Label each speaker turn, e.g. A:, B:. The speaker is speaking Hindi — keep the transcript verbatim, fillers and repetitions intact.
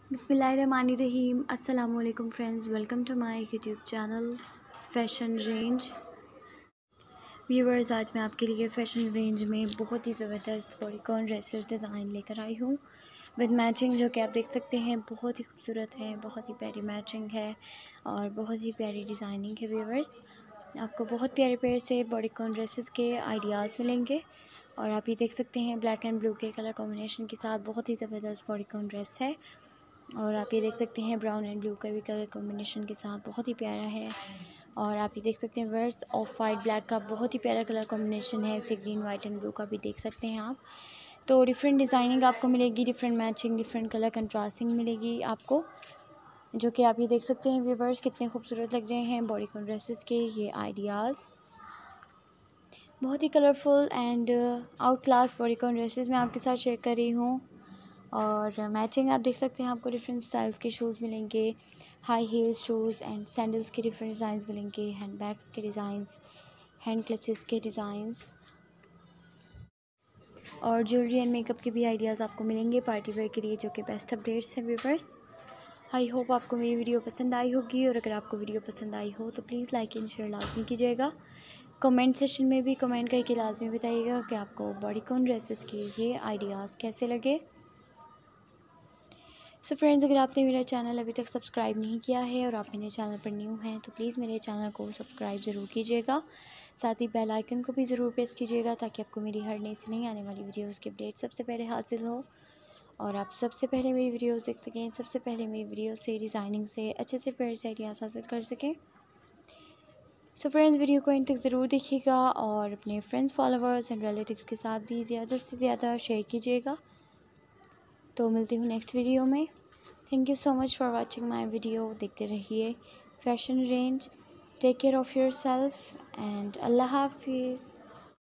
A: बिस्मिल्लाहिर्रहमानिर्रहीम। अस्सलामुअलैकुम friends, welcome to my YouTube channel fashion range. Viewers, आज मैं आपके लिए फ़ैशन रेंज में बहुत ही ज़बरदस्त बॉडीकॉन ड्रेसेस डिज़ाइन लेकर आई हूँ विद मैचिंग, जो कि आप देख सकते हैं बहुत ही खूबसूरत है, बहुत ही प्यारी मैचिंग है और बहुत ही प्यारी डिज़ाइनिंग है। व्यूअर्स, आपको बहुत प्यारे प्यारे से बॉडीकॉन ड्रेसेस के आइडियाज़ मिलेंगे और आप ये देख सकते हैं ब्लैक एंड ब्लू के कलर कॉम्बिनेशन के साथ बहुत ही ज़बरदस्त बॉडीकॉन ड्रेस है। और आप ये देख सकते हैं ब्राउन एंड ब्लू का भी कलर कॉम्बिनेशन के साथ बहुत ही प्यारा है। और आप ये देख सकते हैं वर्स ऑफ वाइट ब्लैक का बहुत ही प्यारा कलर कॉम्बिनेशन है। इसे ग्रीन वाइट एंड ब्लू का भी देख सकते हैं आप। तो डिफरेंट डिज़ाइनिंग आपको मिलेगी, different matching, different colour contrasting मिलेगी आपको, जो कि आप ये देख सकते हैं व्यूअर्स कितने खूबसूरत लग रहे हैं बॉडीकॉन ड्रेसेस के ये आइडियाज़। बहुत ही colourful and out class bodycon dresses मैं आपके साथ शेयर कर रही हूँ। और मैचिंग आप देख सकते हैं, आपको डिफरेंट स्टाइल्स के शूज़ मिलेंगे, high heels shoes and sandals के डिफरेंट डिज़ाइंस मिलेंगे, हैंड बैग्स के डिज़ाइंस, हैंड क्लचेस के डिज़ाइंस और ज्वेलरी एंड मेकअप के भी आइडियाज़ आपको मिलेंगे पार्टी वेयर के लिए, जो कि बेस्ट अपडेट्स हैं व्यूअर्स। आई होप आपको मेरी वीडियो पसंद आई होगी और अगर आपको वीडियो पसंद आई हो तो प्लीज़ लाइक एंड शेयर लाजमी कीजिएगा। कमेंट सेशन में भी कमेंट करके लाजमी बताइएगा कि आपको बॉडीकॉन ड्रेसेस के ये आइडियाज़ कैसे लगे। सो so फ्रेंड्स, अगर आपने मेरा चैनल अभी तक सब्सक्राइब नहीं किया है और आप मेरे चैनल पर न्यू हैं तो प्लीज़ मेरे चैनल को सब्सक्राइब ज़रूर कीजिएगा। साथ ही बेल आइकन को भी ज़रूर प्रेस कीजिएगा ताकि आपको मेरी हर नई से नई आने वाली वीडियोस की अपडेट सबसे पहले हासिल हो और आप सबसे पहले मेरी वीडियोस देख सकें, सबसे पहले मेरी वीडियो से डिज़ाइनिंग से अच्छे से प्यारे से आइडियाज़ हासिल कर सकें। सो फ्रेंड्स, वीडियो को एंड तक ज़रूर देखिएगा और अपने फ्रेंड्स, फॉलोवर्स एंड रिलेटिव्स के साथ भी ज़्यादा से ज़्यादा शेयर कीजिएगा। तो मिलती हूँ नेक्स्ट वीडियो में। Thank you so much for watching my video. देखते रहिए fashion range. Take care of yourself and अल्लाह हाफिज़।